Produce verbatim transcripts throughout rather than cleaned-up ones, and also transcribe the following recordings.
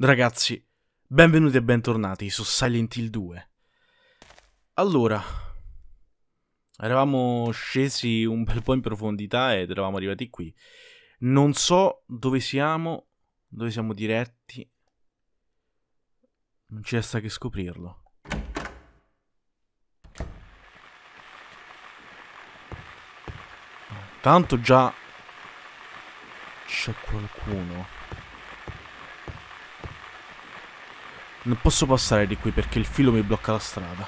Ragazzi, benvenuti e bentornati su Silent Hill due. Allora, eravamo scesi un bel po' in profondità ed eravamo arrivati qui. Non so dove siamo, dove siamo diretti. Non ci resta che scoprirlo. Tanto già c'è qualcuno. Non posso passare di qui perché il filo mi blocca la strada.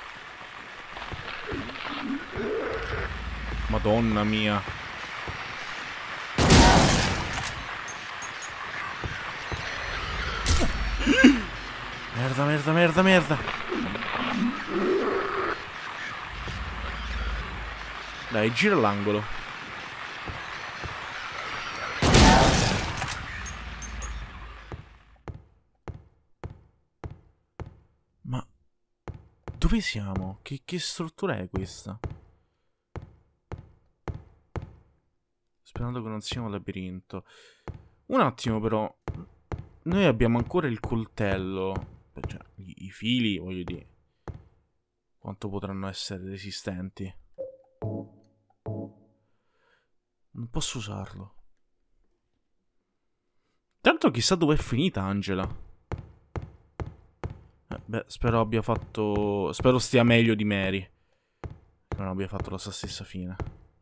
Madonna mia. Merda, merda, merda, merda. Dai, gira l'angolo. Ma dove siamo? Che, che struttura è questa? Sperando che non sia un labirinto. Un attimo però. Noi abbiamo ancora il coltello. Cioè, i, i fili, voglio dire. Quanto potranno essere resistenti? Non posso usarlo. Tanto chissà dove è finita Angela. Eh, beh, spero abbia fatto... Spero stia meglio di Mary. Che non abbia fatto la sua stessa fine.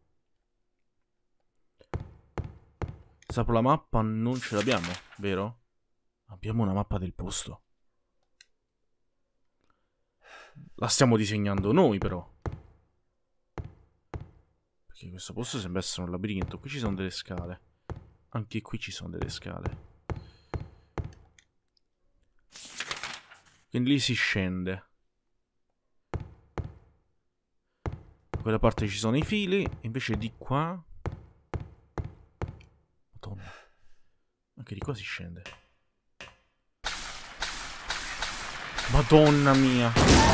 Sapo la mappa non ce l'abbiamo, vero? Abbiamo una mappa del posto. La stiamo disegnando noi, però. Perché questo posto sembra essere un labirinto. Qui ci sono delle scale. Anche qui ci sono delle scale. Quindi lì si scende. Da quella parte ci sono i fili. Invece di qua... Madonna. Anche di qua si scende. Madonna mia.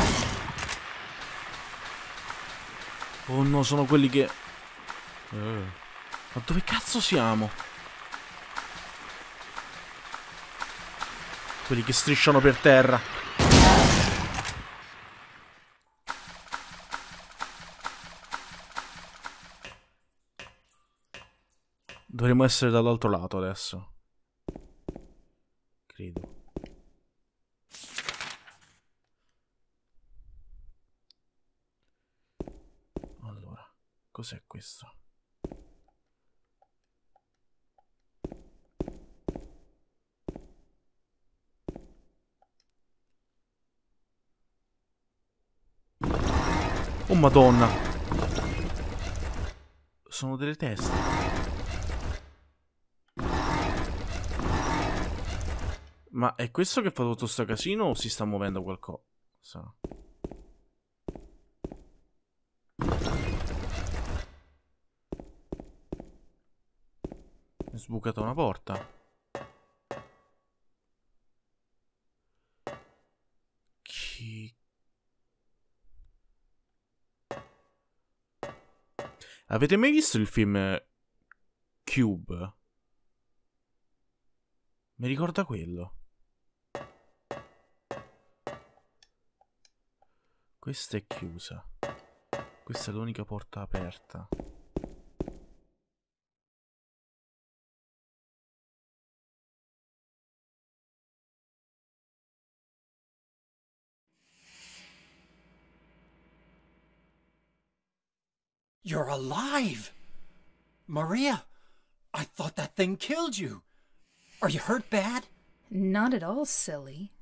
Oh no, sono quelli che... Eh. Ma dove cazzo siamo? Quelli che strisciano per terra. Dovremmo essere dall'altro lato adesso. Credo. Allora, cos'è questo? Oh madonna. Sono delle teste. Ma è questo che fa tutto sto casino o si sta muovendo qualcosa? È sbucata una porta. Chi... Avete mai visto il film Cube? Mi ricorda quello. Questa è chiusa. Questa è l'unica porta aperta. You're alive! Maria, I thought that thing killed you. Are you hurt bad? Not at all, silly.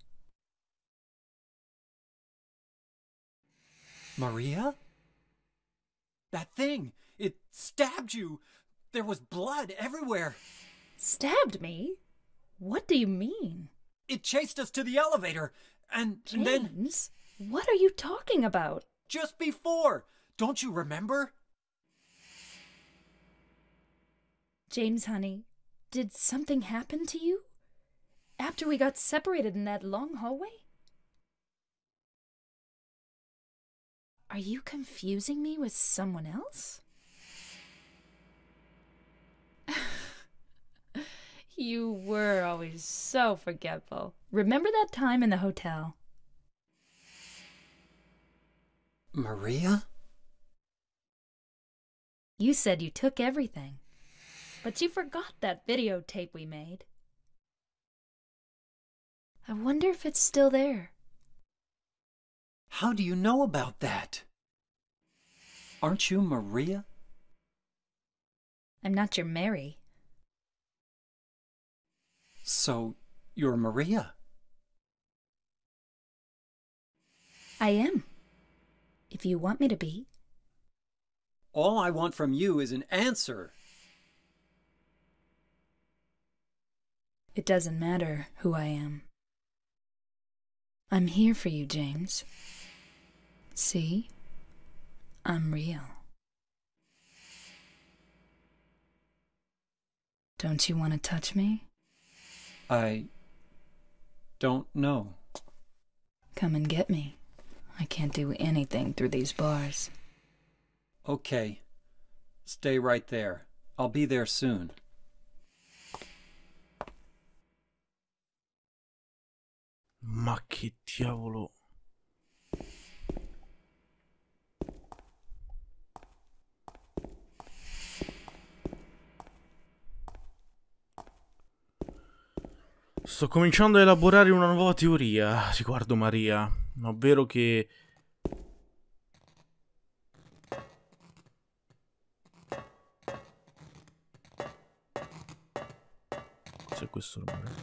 Maria? That thing, it stabbed you. There was blood everywhere. Stabbed me? What do you mean? It chased us to the elevator, and, and then... James, what are you talking about? Just before! Don't you remember? James, honey, did something happen to you? After we got separated in that long hallway? Are you confusing me with someone else? You were always so forgetful. Remember that time in the hotel? Maria? You said you took everything, but you forgot that videotape we made. I wonder if it's still there. How do you know about that? Aren't you Maria? I'm not your Mary. So, you're Maria? I am. If you want me to be. All I want from you is an answer. It doesn't matter who I am. I'm here for you, James. See? I'm real. Don't you want to touch me? I don't know. Come and get me. I can't do anything through these bars. Okay. Stay right there. I'll be there soon. Ma che diavolo. Sto cominciando a elaborare una nuova teoria riguardo Maria, ovvero che... Cos'è questo rumore?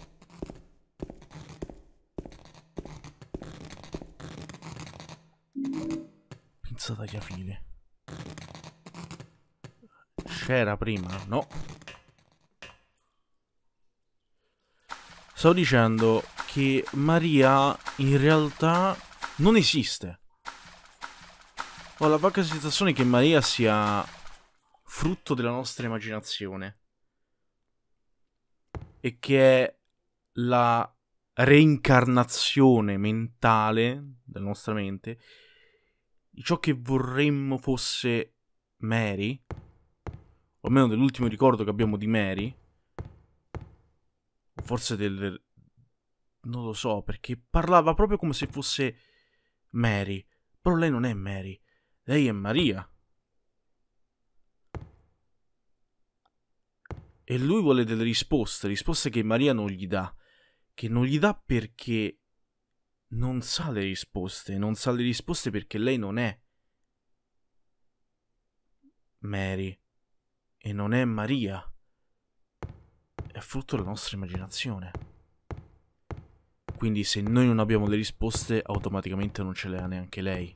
Pinza tagliafile. C'era prima? No. Stavo dicendo che Maria in realtà non esiste. Ho la vaga sensazione che Maria sia frutto della nostra immaginazione e che è la reincarnazione mentale della nostra mente di ciò che vorremmo fosse Mary, o almeno dell'ultimo ricordo che abbiamo di Mary. Forse del... non lo so, perché parlava proprio come se fosse Mary. Però lei non è Mary, lei è Maria. E lui vuole delle risposte, risposte che Maria non gli dà. Che non gli dà perché non sa le risposte. Non sa le risposte perché lei non è Mary. E non è Maria. È frutto della nostra immaginazione. Quindi se noi non abbiamo le risposte, automaticamente non ce le ha neanche lei.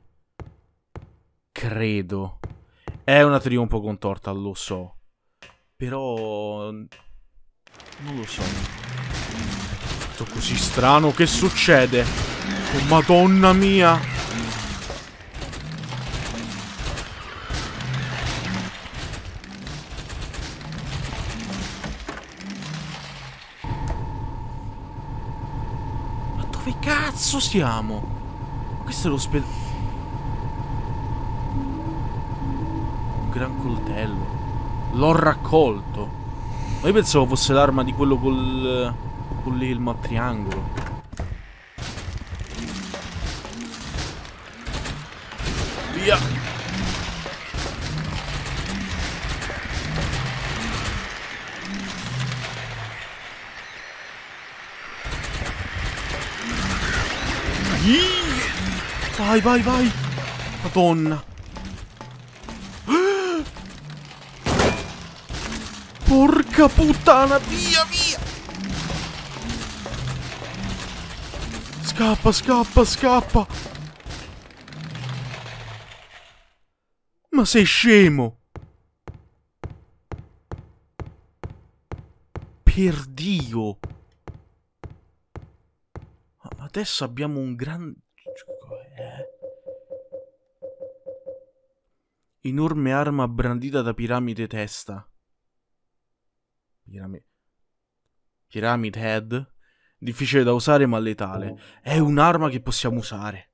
Credo. È una teoria un po' contorta, lo so. Però... non lo so. Tutto così strano, che succede? Oh, Madonna mia! Dove cazzo siamo? Questo è l'ospedale. Un gran coltello. L'ho raccolto. Ma io pensavo fosse l'arma di quello col... con l'elmo a triangolo. Via. Vai, vai, vai. Madonna. Porca puttana, via, via. Scappa, scappa, scappa. Ma sei scemo? Per Dio. Adesso abbiamo un gran... Eh. Enorme arma brandita da piramide testa. Piramide... Pyramid Head. Difficile da usare ma letale. È un'arma che possiamo usare.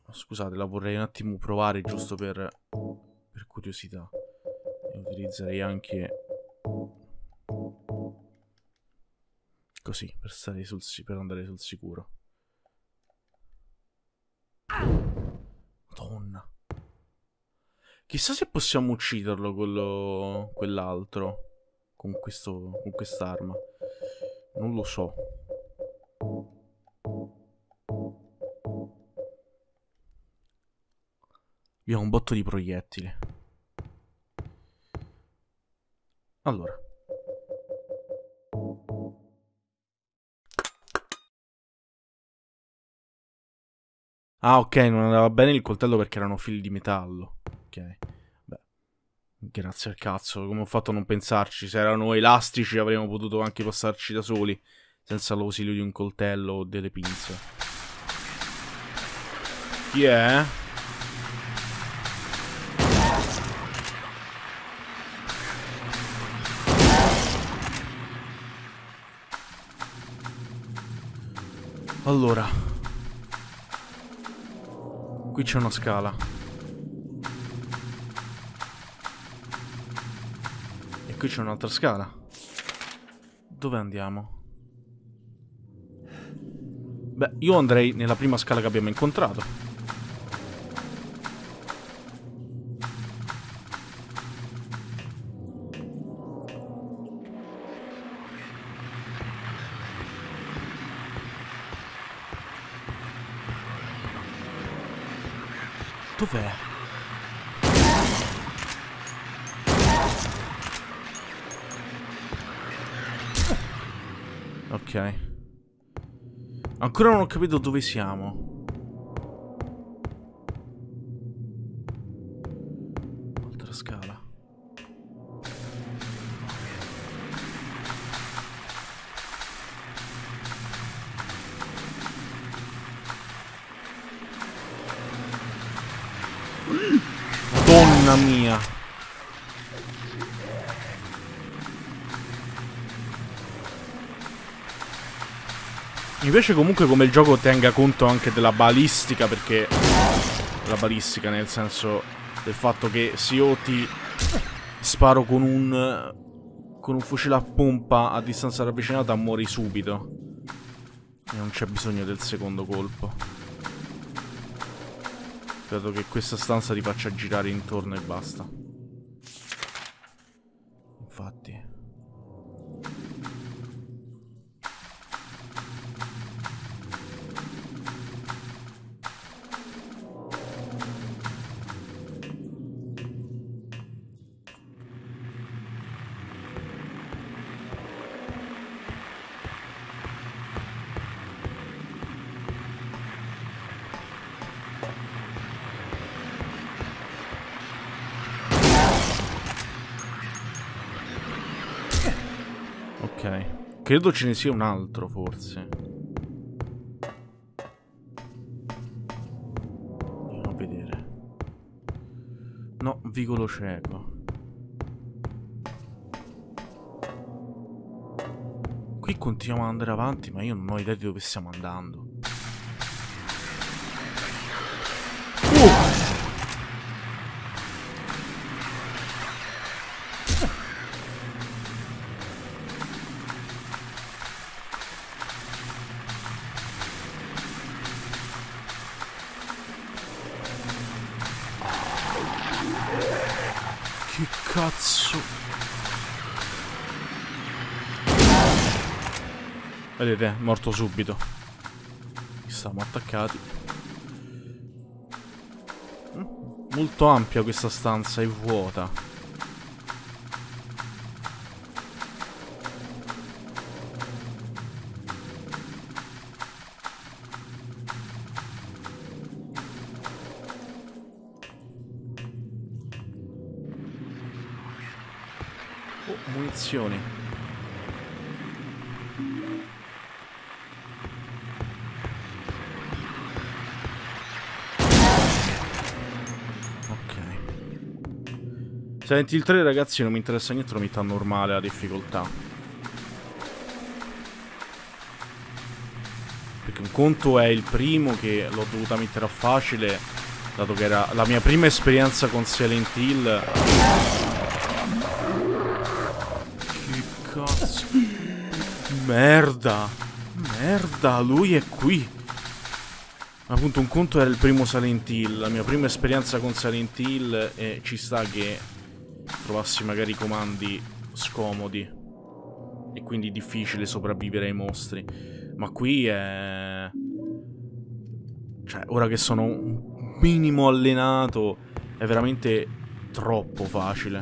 Scusate, la vorrei un attimo provare giusto per, per curiosità. E utilizzerei anche così per, stare sul, per andare sul sicuro. Madonna. Chissà se possiamo ucciderlo quello, quell'altro con questo, con quest'arma. Non lo so. Abbiamo un botto di proiettili. Allora. Ah, ok, non andava bene il coltello perché erano fili di metallo. Ok. Beh. Grazie al cazzo, come ho fatto a non pensarci? Se erano elastici avremmo potuto anche passarci da soli, senza l'ausilio di un coltello o delle pinze. Chi è? Allora, qui c'è una scala. E qui c'è un'altra scala. Dove andiamo? Beh, io andrei nella prima scala che abbiamo incontrato. Dov'è? Ok. Ancora non ho capito dove siamo. Altra scala. Madonna mia. Mi piace comunque come il gioco tenga conto anche della balistica, perché... La balistica nel senso del fatto che se io ti sparo con un... con un fucile a pompa a distanza ravvicinata muori subito. E non c'è bisogno del secondo colpo. Credo che questa stanza ti faccia girare intorno e basta. Infatti. Ok. Credo ce ne sia un altro, forse. Andiamo a vedere. No, vicolo cieco. Qui continuiamo ad andare avanti, ma io non ho idea di dove stiamo andando. Uh! Che cazzo? Vedete, è morto subito. Ci stiamo attaccati. Molto ampia questa stanza, è vuota. Oh, munizioni. Ok. Silent Hill tre, ragazzi, non mi interessa niente, lo metto a normale la difficoltà. Perché Perché un conto è il primo, che l'ho dovuta mettere a facile, dato che era la mia prima esperienza con Silent Hill. Che cazzo? Merda! Merda, lui è qui! Appunto, un conto era il primo Silent Hill, la mia prima esperienza con Silent Hill, e ci sta che trovassi magari comandi scomodi e quindi difficile sopravvivere ai mostri. Ma qui è... cioè, ora che sono un minimo allenato, è veramente troppo facile.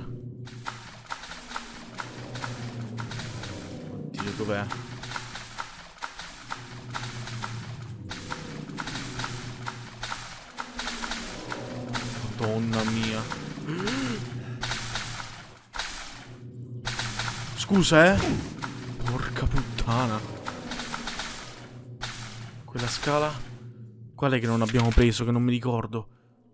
Oddio, dov'è? Madonna mia. Scusa, eh? Porca puttana. Quella scala? Qual è che non abbiamo preso, che non mi ricordo?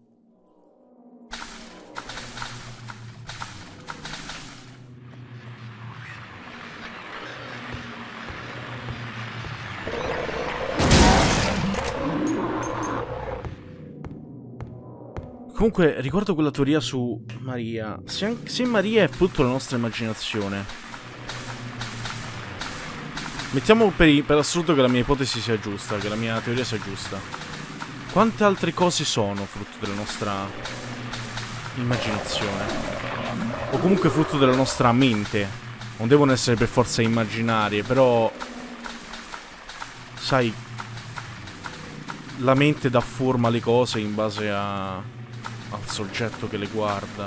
Comunque, ricordo quella teoria su Maria. Se, anche, se Maria è frutto della nostra immaginazione, mettiamo per, per assurdo che la mia ipotesi sia giusta, che la mia teoria sia giusta. Quante altre cose sono frutto della nostra immaginazione? O comunque frutto della nostra mente? Non devono essere per forza immaginarie, però... sai... la mente dà forma alle cose in base a... al soggetto che le guarda.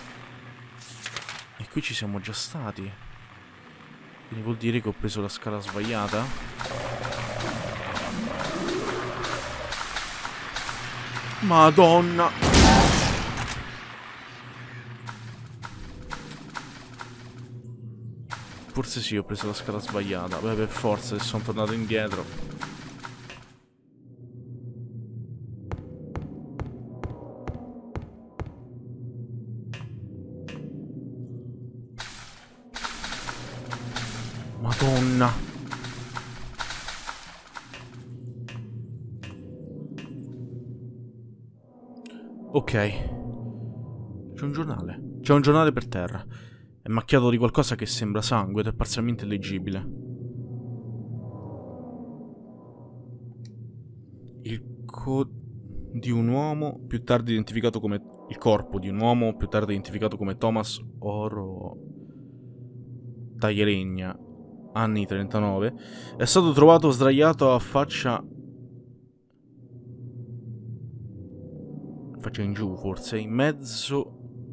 E qui ci siamo già stati. Quindi vuol dire che ho preso la scala sbagliata? Madonna! Forse sì, ho preso la scala sbagliata. Beh, per forza, se sono tornato indietro. Madonna. Ok. C'è un giornale. C'è un giornale per terra. È macchiato di qualcosa che sembra sangue ed è parzialmente leggibile. Il co... di un uomo più tardi identificato come... il corpo di un uomo più tardi identificato come Thomas Oro... Taglialegna, anni trentanove, è stato trovato sdraiato a faccia... faccia in giù, forse, in mezzo...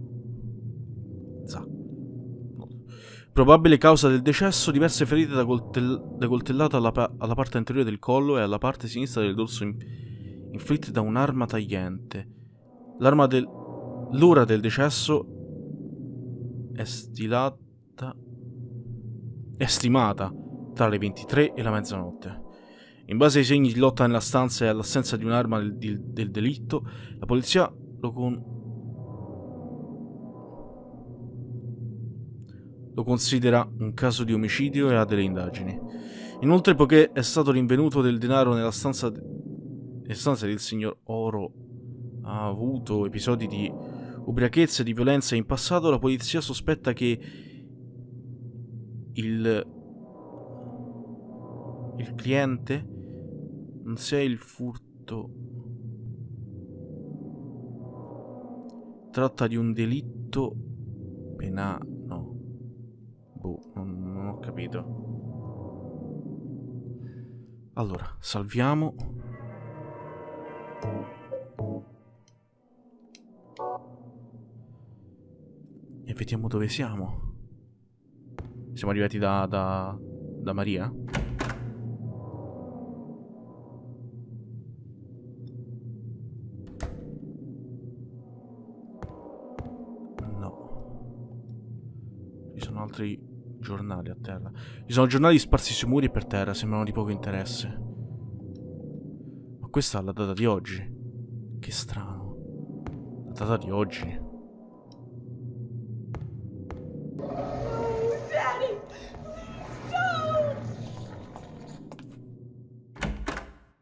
za. Probabile causa del decesso: diverse ferite da, coltell da coltellata alla, pa alla parte anteriore del collo e alla parte sinistra del dorso in inflitte da un'arma tagliente. L'arma del... l'ora del decesso è stilata... è stimata tra le ventitré e la mezzanotte. In base ai segni di lotta nella stanza e all'assenza di un'arma del, del, del delitto, la polizia lo, con... lo considera un caso di omicidio e ha delle indagini. Inoltre, poiché è stato rinvenuto del denaro nella stanza, de... nella stanza del signor Oro ha avuto episodi di ubriachezza e di violenza in passato, la polizia sospetta che il il cliente non sia il furto. Tratta di un delitto penale. No. Boh, non, non ho capito. Allora, salviamo. E vediamo dove siamo. Siamo arrivati da, da, da Maria? Altri giornali a terra. Ci sono giornali sparsi sui muri e per terra, sembrano di poco interesse. Ma questa è la data di oggi. Che strano. La data di oggi. Daddy! No!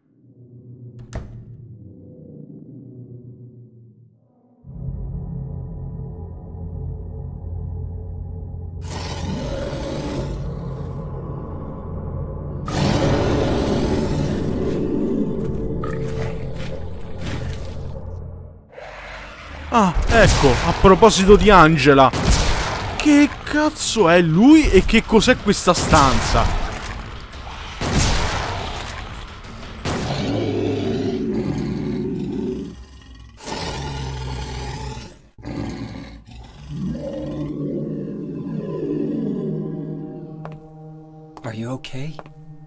Ah, ecco, a proposito di Angela. Che cazzo è lui e che cos'è questa stanza? Are you okay?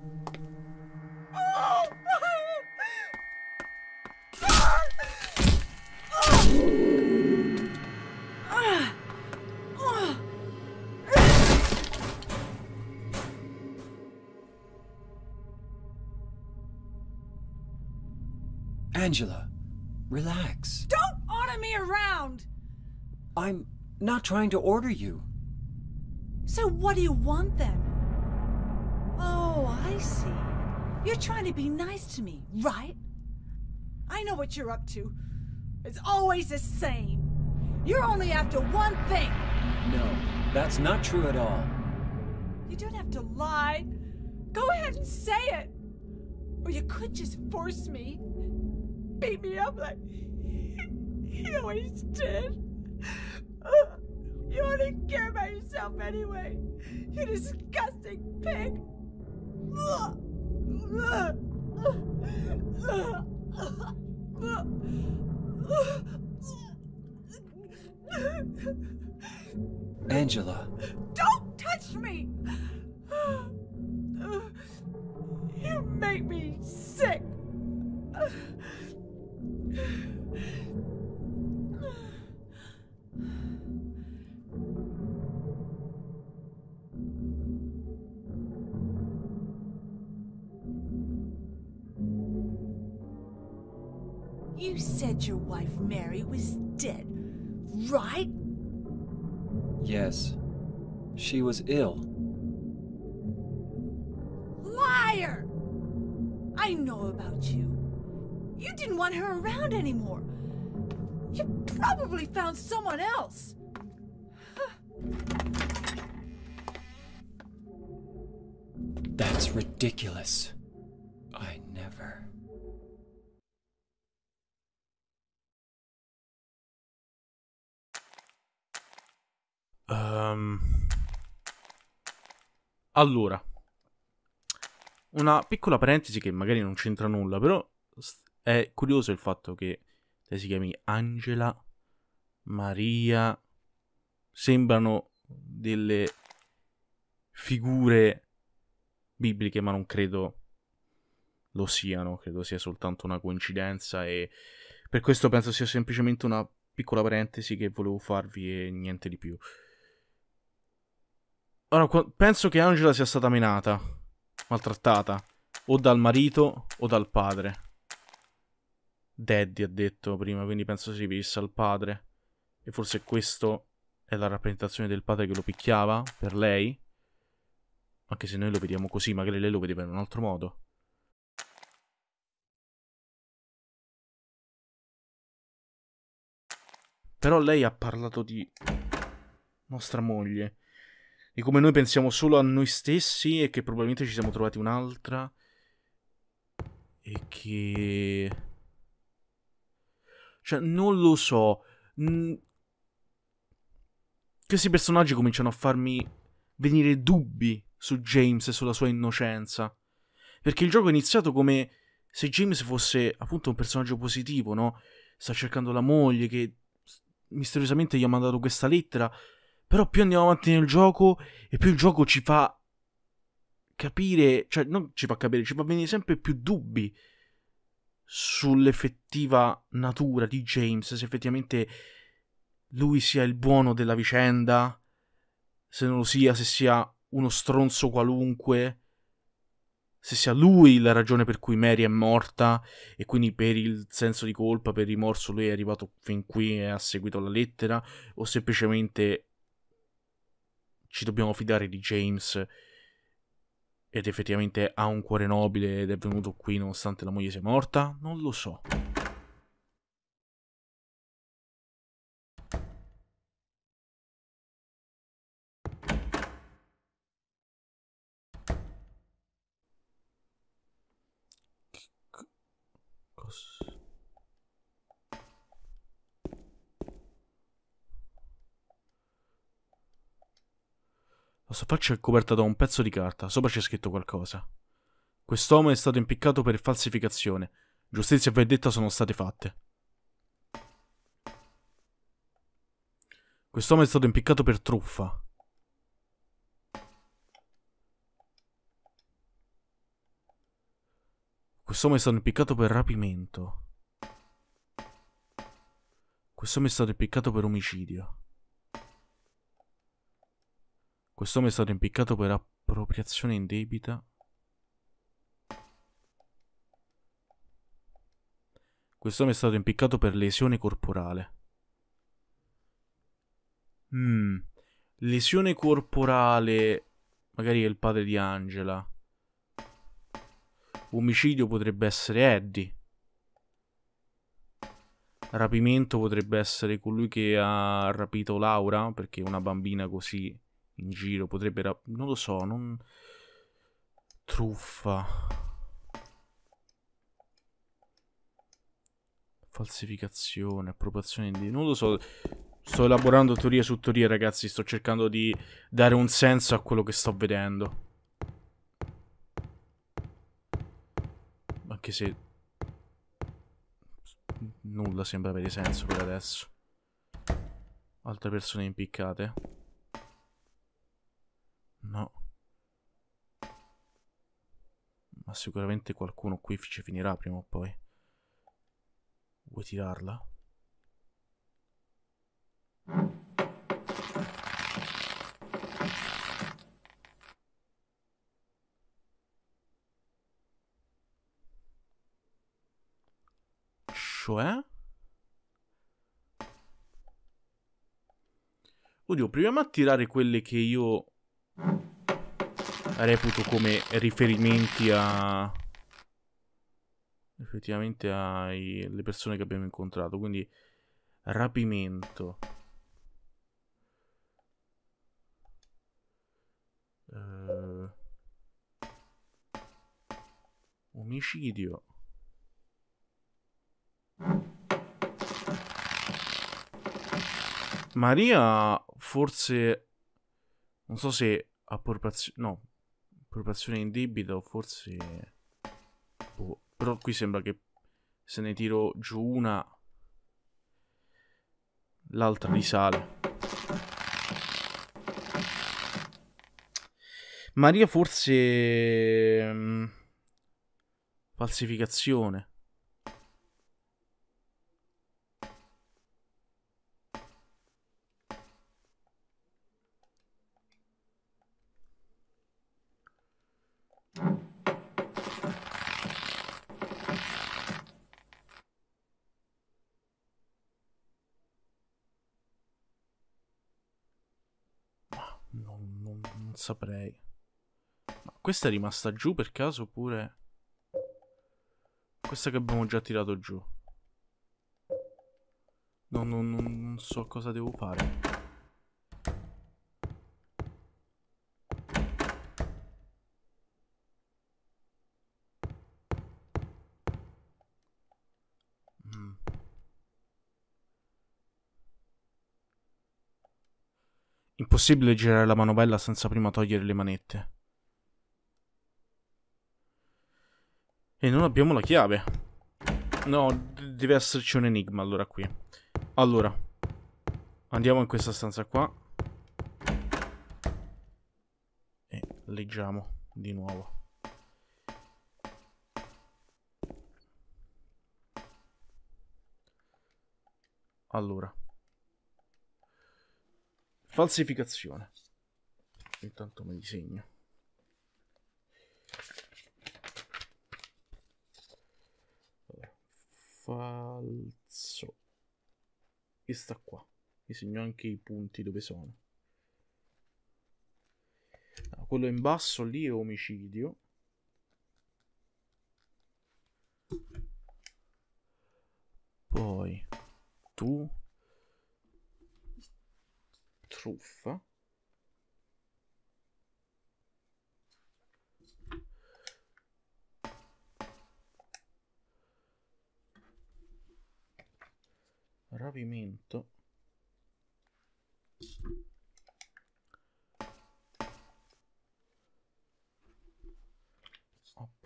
Angela, relax. Don't order me around! I'm not trying to order you. So what do you want then? Oh, I see. You're trying to be nice to me, right? I know what you're up to. It's always the same. You're only after one thing. No, that's not true at all. You don't have to lie. Go ahead and say it. Or you could just force me. Beat me up like he always did. You only care about yourself anyway. You disgusting pig. Angela. Don't touch me! You make me sick. You said your wife Mary was dead, right? Yes. She was ill. Liar! I know about you. You didn't want her around anymore. You probably found someone else. That's ridiculous. I never... Um, allora, una piccola parentesi che magari non c'entra nulla, però è curioso il fatto che lei si chiami Angela Maria. Sembrano delle figure bibliche, ma non credo lo siano, credo sia soltanto una coincidenza, e per questo penso sia semplicemente una piccola parentesi che volevo farvi e niente di più. Allora, penso che Angela sia stata menata, maltrattata, o dal marito o dal padre. Daddy ha detto prima, quindi penso si riferisse al padre. E forse questo è la rappresentazione del padre che lo picchiava per lei. Anche se noi lo vediamo così, magari lei lo vedeva in un altro modo. Però lei ha parlato di nostra moglie, di come noi pensiamo solo a noi stessi e che probabilmente ci siamo trovati un'altra, e che... cioè, non lo so. Mm... Questi personaggi cominciano a farmi venire dubbi su James e sulla sua innocenza. Perché il gioco è iniziato come se James fosse appunto un personaggio positivo, no? Sta cercando la moglie che misteriosamente gli ha mandato questa lettera. Però più andiamo avanti nel gioco e più il gioco ci fa capire, cioè non ci fa capire, ci fa venire sempre più dubbi sull'effettiva natura di James, se effettivamente lui sia il buono della vicenda, se non lo sia, se sia uno stronzo qualunque, se sia lui la ragione per cui Mary è morta e quindi per il senso di colpa, per rimorso lui è arrivato fin qui e ha seguito la lettera, o semplicemente ci dobbiamo fidare di James ed effettivamente ha un cuore nobile ed è venuto qui nonostante la moglie sia morta. Non lo so. sua faccia è coperta da un pezzo di carta. Sopra c'è scritto qualcosa. Quest'uomo è stato impiccato per falsificazione. Giustizia e vendetta sono state fatte. Quest'uomo è stato impiccato per truffa. Quest'uomo è stato impiccato per rapimento. Quest'uomo è stato impiccato per omicidio. Quest'uomo è stato impiccato per appropriazione indebita. Quest'uomo è stato impiccato per lesione corporale. Mm. Lesione corporale. Magari è il padre di Angela. Omicidio potrebbe essere Eddie. Rapimento potrebbe essere colui che ha rapito Laura, perché una bambina così in giro potrebbe... Rap- non lo so, non... Truffa. Falsificazione, appropriazione di... Non lo so. Sto elaborando teoria su teoria, ragazzi. Sto cercando di dare un senso a quello che sto vedendo. Anche se... nulla sembra avere senso per adesso. Altre persone impiccate? No. Ma sicuramente qualcuno qui ci finirà prima o poi. Vuoi tirarla? Cioè? Oddio, proviamo a tirare quelle che io reputo come riferimenti a... effettivamente alle persone che abbiamo incontrato. Quindi rapimento. Uh, omicidio. Maria forse... non so se appropriazione... no. Appropriazione indebita o forse... boh. Però qui sembra che se ne tiro giù una, l'altra risale. Maria forse... um, falsificazione. Non, non, non saprei. Ma questa è rimasta giù per caso oppure... questa che abbiamo già tirato giù? No, no, no, non so cosa devo fare. Mm. Impossibile girare la manovella senza prima togliere le manette. E non abbiamo la chiave. No, d- deve esserci un enigma allora qui. Allora, andiamo in questa stanza qua. E leggiamo di nuovo. Allora. Falsificazione. Intanto mi disegno. Falso. E sta qua. Mi segno anche i punti dove sono. Ah, quello in basso lì è omicidio. Poi tu truffa. Rapimento.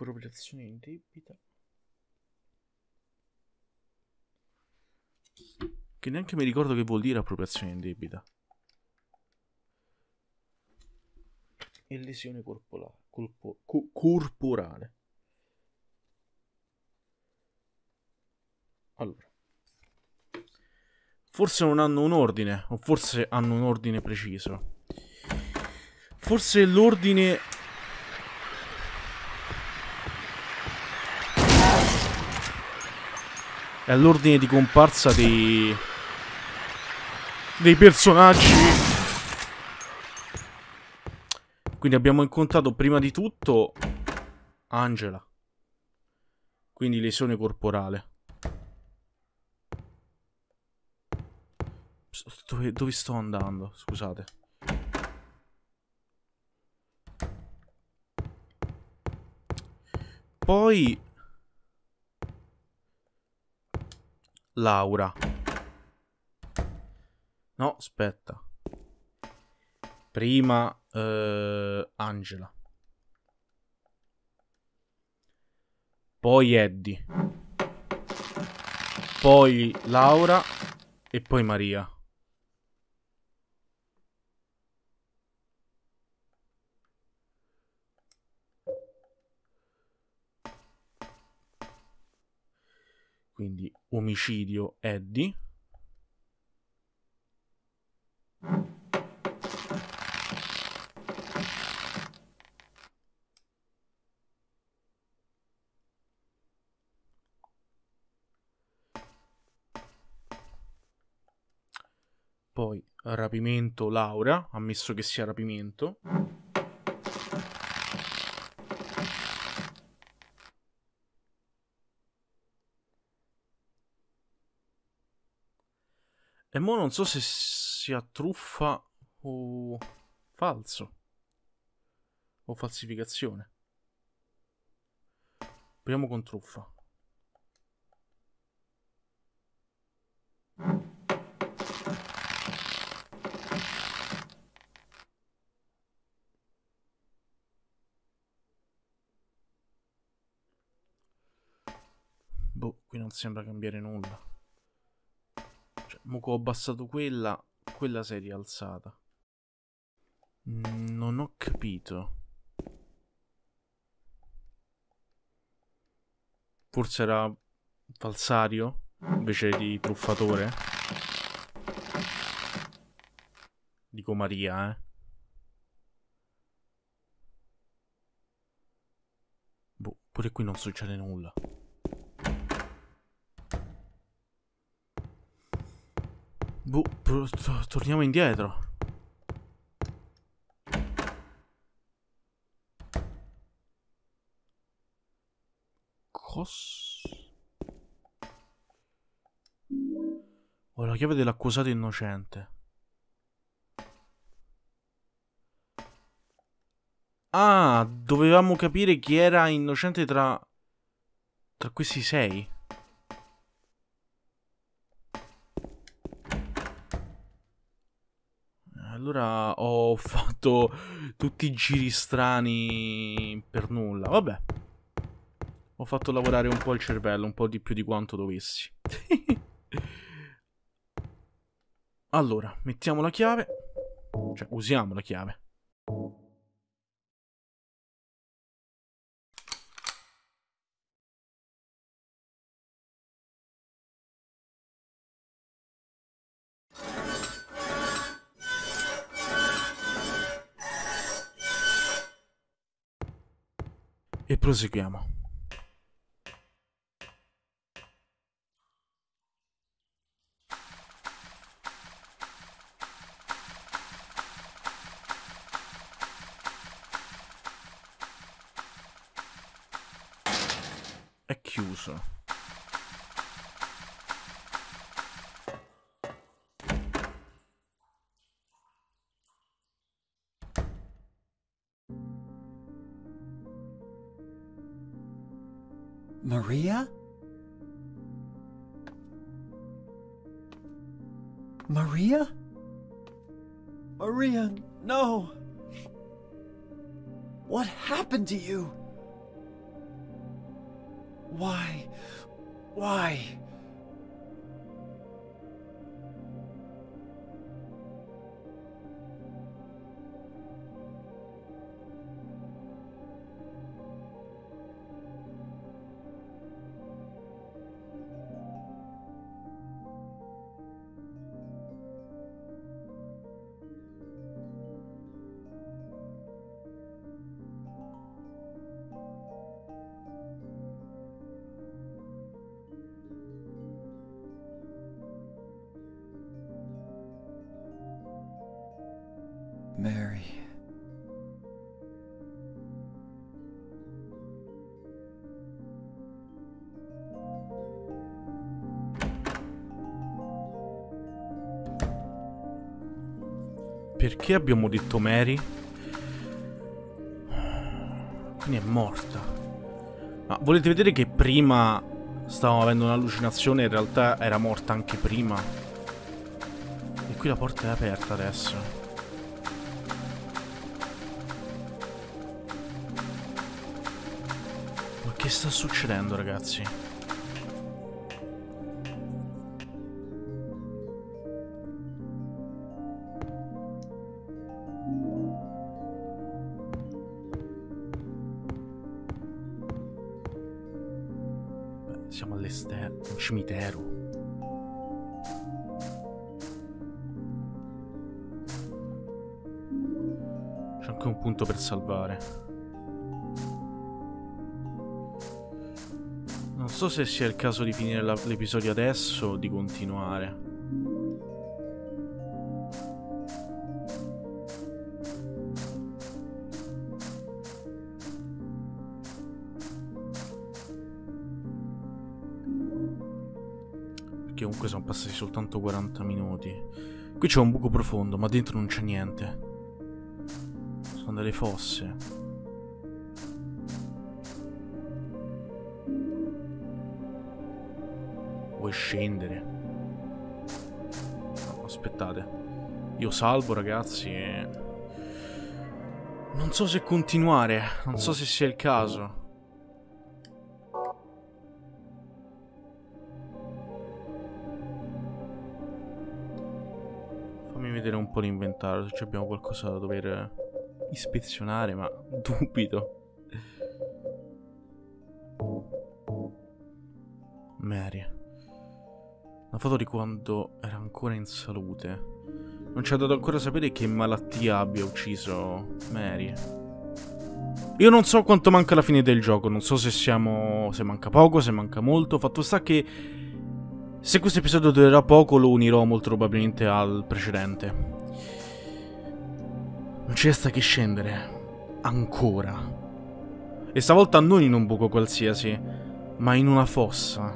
Appropriazione indebita. Che neanche mi ricordo che vuol dire appropriazione indebita. E lesione corporale. Corpo, co, corporale. Allora. Forse non hanno un ordine, o forse hanno un ordine preciso. Forse l'ordine... è l'ordine di comparsa dei... dei personaggi. Quindi abbiamo incontrato prima di tutto Angela. Quindi lesione corporale. Dove, dove sto andando? Scusate. Poi Laura. No, aspetta. Prima eh, Angela. Poi Eddie. Poi Laura. E poi Maria. Quindi omicidio Eddie. Poi rapimento Laura, ammesso che sia rapimento. E mo non so se sia truffa o falso. O falsificazione. Proviamo con truffa. Boh, qui non sembra cambiare nulla. Cioè, mo che ho abbassato quella, quella si è rialzata. Mm, non ho capito. Forse era falsario invece di truffatore. Dico Maria, eh. Boh, pure qui non succede nulla. Boh, torniamo indietro. Cos... Ho la chiave dell'accusato innocente. Ah, dovevamo capire chi era innocente tra... tra questi sei. Allora ho fatto tutti i giri strani per nulla. Vabbè. Ho fatto lavorare un po' il cervello, un po' di più di quanto dovessi. Allora, mettiamo la chiave. Cioè, usiamo la chiave. E proseguiamo. È chiuso. Maria? Maria? Maria, no! What happened to you? Why? Why? Mary. Perché abbiamo detto Mary? Quindi è morta. Ma volete vedere che prima stavamo avendo un'allucinazione e in realtà era morta anche prima? E qui la porta è aperta adesso. Che sta succedendo, ragazzi? Beh, siamo all'esterno, un cimitero. C'è anche un punto per salvare. Non so se sia il caso di finire l'episodio adesso o di continuare. Perché comunque sono passati soltanto quaranta minuti. Qui c'è un buco profondo, ma dentro non c'è niente. Sono delle fosse. Vuoi scendere? No, aspettate. Io salvo, ragazzi, e... non so se continuare. Non so se sia il caso. Fammi vedere un po' l'inventario, se abbiamo qualcosa da dover ispezionare, ma dubito. Mary. Una foto di quando era ancora in salute. Non ci ha dato ancora sapere che malattia abbia ucciso Mary. Io non so quanto manca alla fine del gioco. Non so se siamo... se manca poco, se manca molto. Fatto sta che... se questo episodio durerà poco lo unirò molto probabilmente al precedente. Non ci resta che scendere. Ancora. E stavolta non in un buco qualsiasi, ma in una fossa.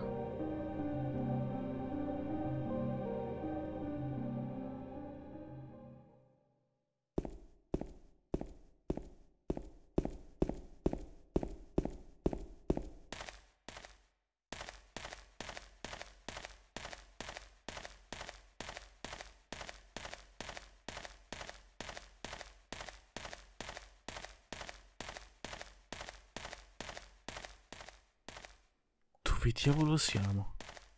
Dove diavolo siamo?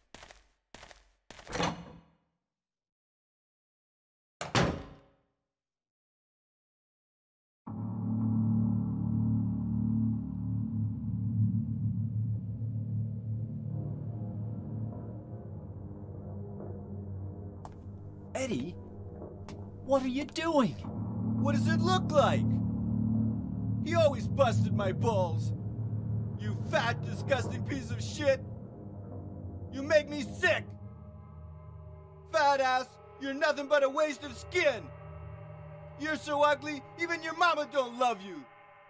Eddie? What are you doing? What does it look like? He always busted my balls. You fat, disgusting piece of shit! You make me sick! Fat ass, you're nothing but a waste of skin! You're so ugly, even your mama don't love you!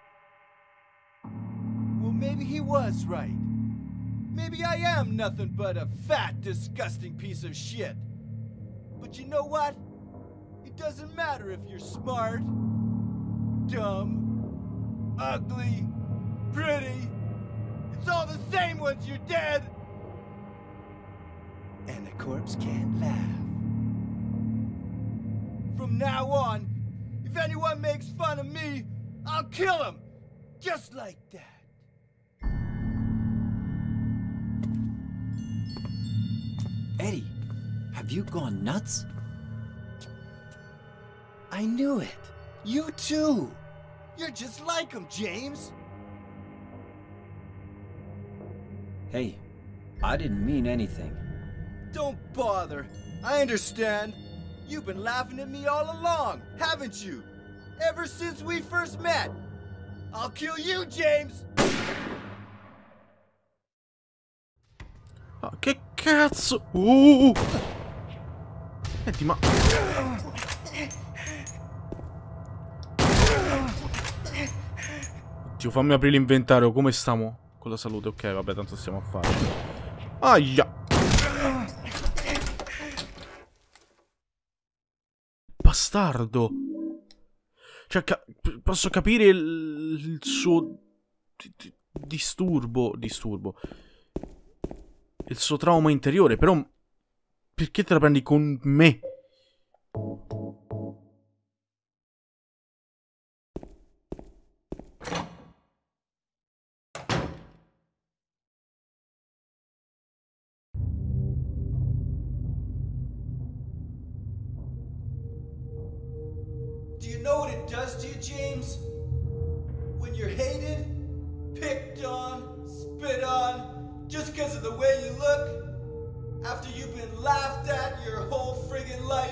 Well, maybe he was right. Maybe I am nothing but a fat, disgusting piece of shit. But you know what? It doesn't matter if you're smart, dumb, ugly, pretty. It's all the same once you're dead! And the corpse can't laugh. From now on, if anyone makes fun of me, I'll kill him! Just like that. Eddie, have you gone nuts? I knew it. You too. You're just like him, James. Hey, I didn't mean anything. Don't bother. I understand. You've been laughing at me all along, haven't you? Ever since we first met. I'll kill you, James! Ah, che cazzo? Uh! Senti, ma... Oddio, fammi aprire l'inventario. Come stiamo con la salute? Ok, vabbè, tanto stiamo a fare. Aia! Bastardo! Cioè, ca posso capire il, il suo disturbo, disturbo, il suo trauma interiore, però perché te la prendi con me? Do you know what it does to you, James? When you're hated, picked on, spit on, just because of the way you look, after you've been laughed at your whole friggin' life.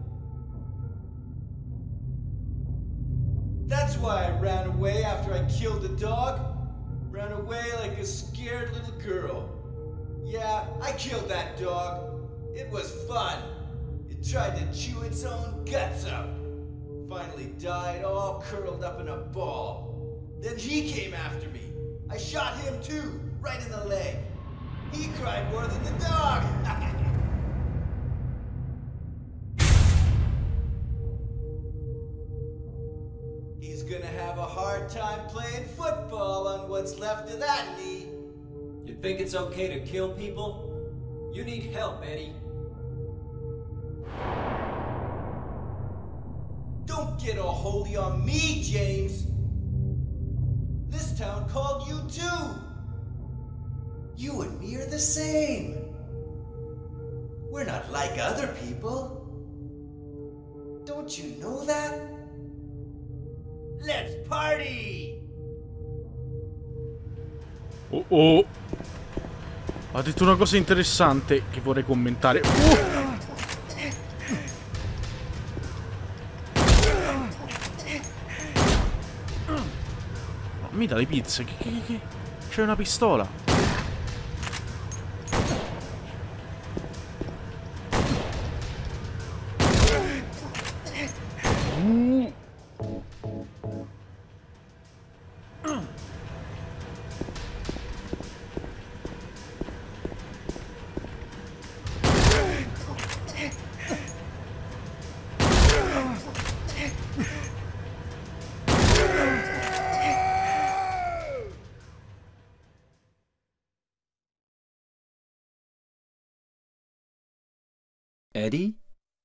That's why I ran away after I killed the dog. Ran away like a scared little girl. Yeah, I killed that dog. It was fun. It tried to chew its own guts out. Finally died all curled up in a ball. Then he came after me. I shot him too, right in the leg. He cried more than the dog. He's gonna have a hard time playing football on what's left of that knee. You think it's okay to kill people? You need help, Eddie. Don't get all holy on me, James. This town called you too. You and me are the same. We're not like other people. Don't you know that? Let's party! Oh oh. Ha detto una cosa interessante che vorrei commentare. Uh! Mi dà le pizze. Che, che, che? C'è una pistola. Uh. Eddie?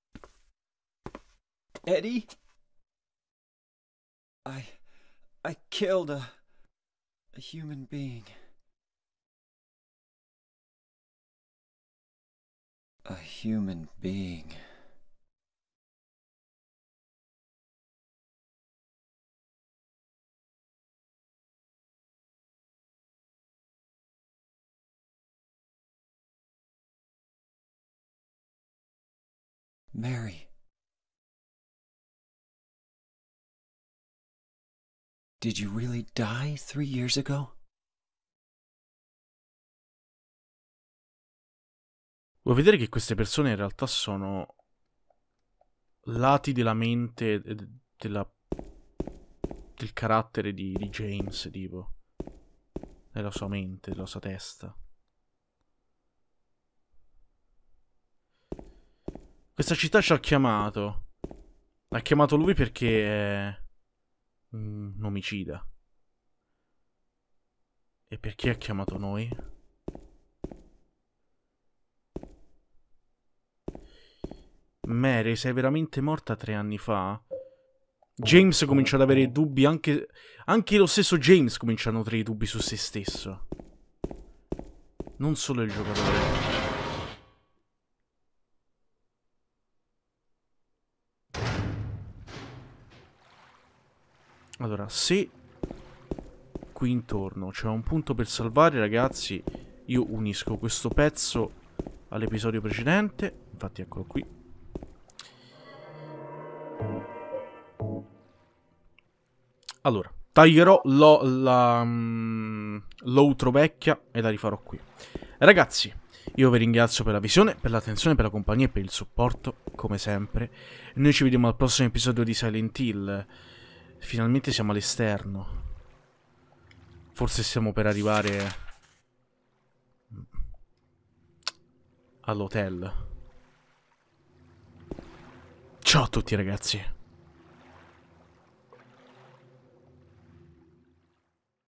Eddie? I... I killed a... a human being. A human being. Mary. Did you really die three years ago? Vuoi vedere che queste persone in realtà sono lati della mente, della, del carattere di, di James, tipo, della sua mente, della sua testa. Questa città ci ha chiamato. Ha chiamato lui perché è un omicida. E perché ha chiamato noi? Mary, sei veramente morta tre anni fa? James comincia ad avere dubbi, anche, anche lo stesso James comincia a nutrire dubbi su se stesso. Non solo il giocatore. Allora, se qui intorno c'è un punto per salvare, ragazzi, io unisco questo pezzo all'episodio precedente. Infatti eccolo qui. Allora, taglierò lo, la um, l'outro vecchia e la rifarò qui. Ragazzi, io vi ringrazio per la visione, per l'attenzione, per la compagnia e per il supporto, come sempre. Noi ci vediamo al prossimo episodio di Silent Hill. Finalmente siamo all'esterno. Forse stiamo per arrivare all'hotel. Ciao a tutti, ragazzi.